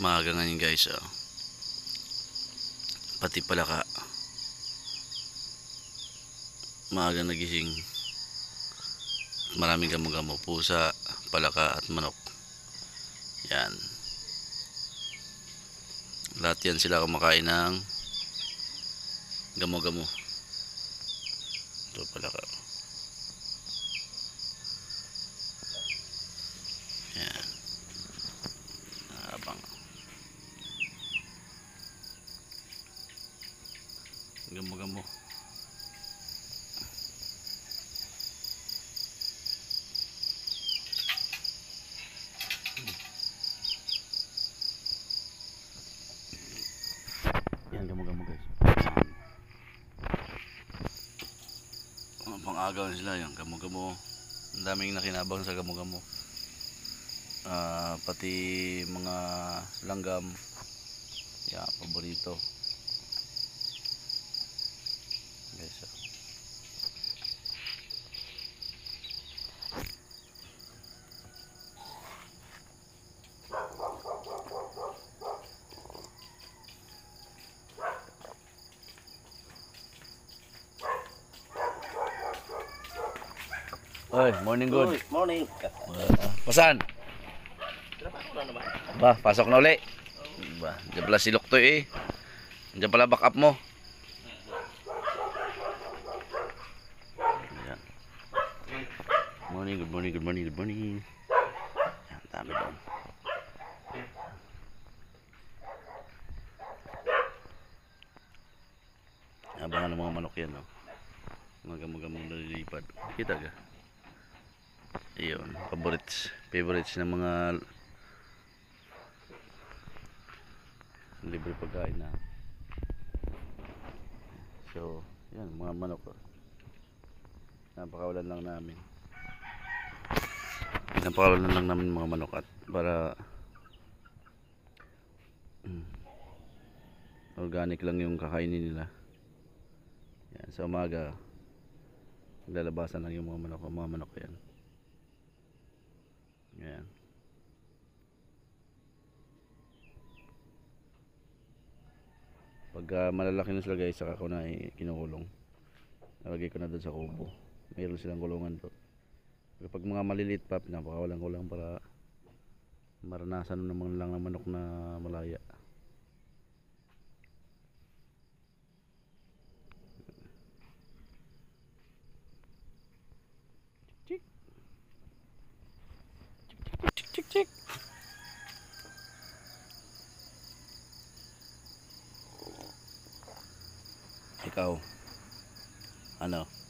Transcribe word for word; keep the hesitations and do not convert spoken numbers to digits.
Maaga ngayon guys, oh. Pati palaka maaga nagising. Maraming gamo-gamo, pusa, palaka at manok. Yan, lahat yan sila kumakain ng gamo-gamo. Ito palaka. Yan, abang gamo-gamo. Yan, gamo-gamo guys. Pang-agaw na sila yung gamo-gamo. Ang daming nakinabang sa gamo-gamo. Uh, pati mga langgam. Yan, paborito. Guys, oh. Oy, morning good. Good morning. Uh, pasan? Ba, pasok na uli. Ba, diyan pala si Loktoy eh. Diyan pala back up mo. Ayan. Morning, good morning, good morning, good morning. Ayan, dami doon. Abangan ng mga manok yan, no? Mga gamang-gamang nalilipad. Kita ka? Ayun, favorites, favorites ng mga libre pagkain na. So, yan, mga manok. Napakawalan lang namin. Napakawalan lang namin mga manok at para um, organic lang yung kakainin nila. Yan, sa umaga lalabasan lang yung mga manok, mga manok yan. Ayan. Pagka malalaki na sila guys, saka ko na kinukulong. Nalagay ko na doon sa kubo. Mayroon silang kulungan doon. Kapag mga maliliit pa, pinapakawalan ko lang para maranasan naman lang ng manok na malaya. Chik chik chik chik. Ikaw, ano?